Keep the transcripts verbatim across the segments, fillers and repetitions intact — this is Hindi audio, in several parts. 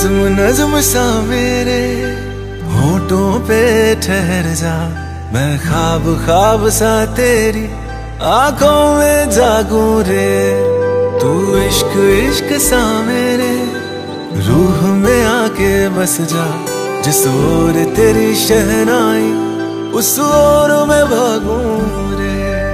नज्म नज्म सा मेरे होठों पे ठहर जा, मैं ख्वाब ख्वाब सा तेरी आंखों में जागूं रे। तू इश्क इश्क सा मेरे रूह में आके बस जा, जिस ओर तेरी शहनाई उस ओर मैं भागूं रे।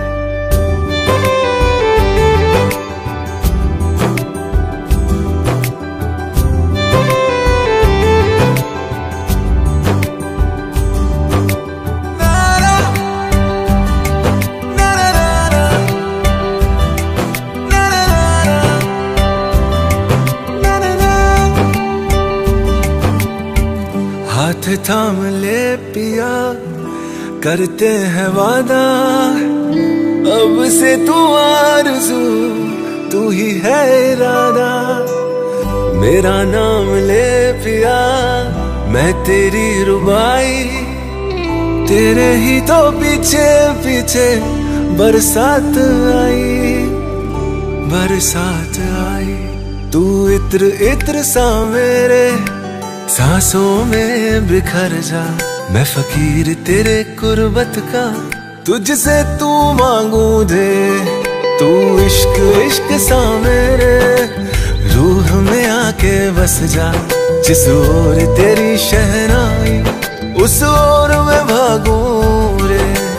हाथ थाम ले पिया, करते हैं वादा, अब से तू आरज़ू तू ही है इरादा। मेरा नाम ले पिया, मैं तेरी रुबाई, तेरे ही तो पीछे पीछे बरसात आई, बरसात आई। तू इत्र इत्र सा मेरे सांसों में बिखर जा, मैं फकीर तेरे कुर्बत का, तुझसे तू मांगू दे। तू इश्क इश्क सा मेरे रूह में आके बस जा, जिस ओर तेरी शहनाई उस ओर मैं भागूं रे।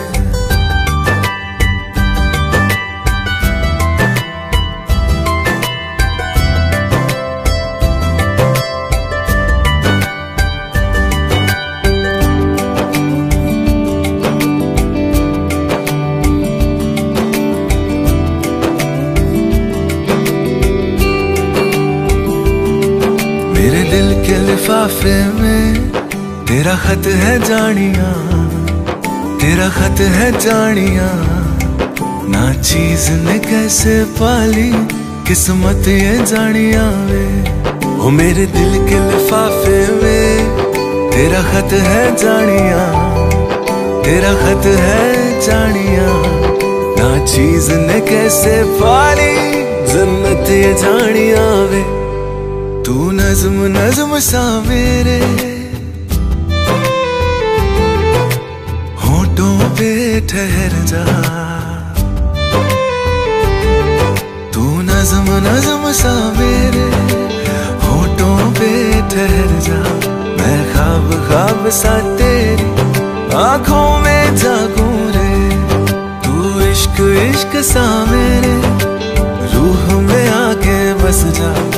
मेरे दिल के लिफाफे में तेरा खत है जानिया, तेरा खत है जानिया। ना चीज ने कैसे पाली किस्मत ये जानिया वे। ओ मेरे दिल के लिफाफे में तेरा खत है जानिया, तेरा खत है जानिया। ना चीज ने कैसे पाली जन्नत ये जानिया वे। तू नज्म नज्म सा मेरे होठों पे ठहर जा, तू नज्म नज्म सा मेरे होठों पे ठहर जा। मैं ख्वाब ख्वाब सा तेरी आंखों में जागूं रे। तू इश्क इश्क सा मेरे रूह में आके बस जा,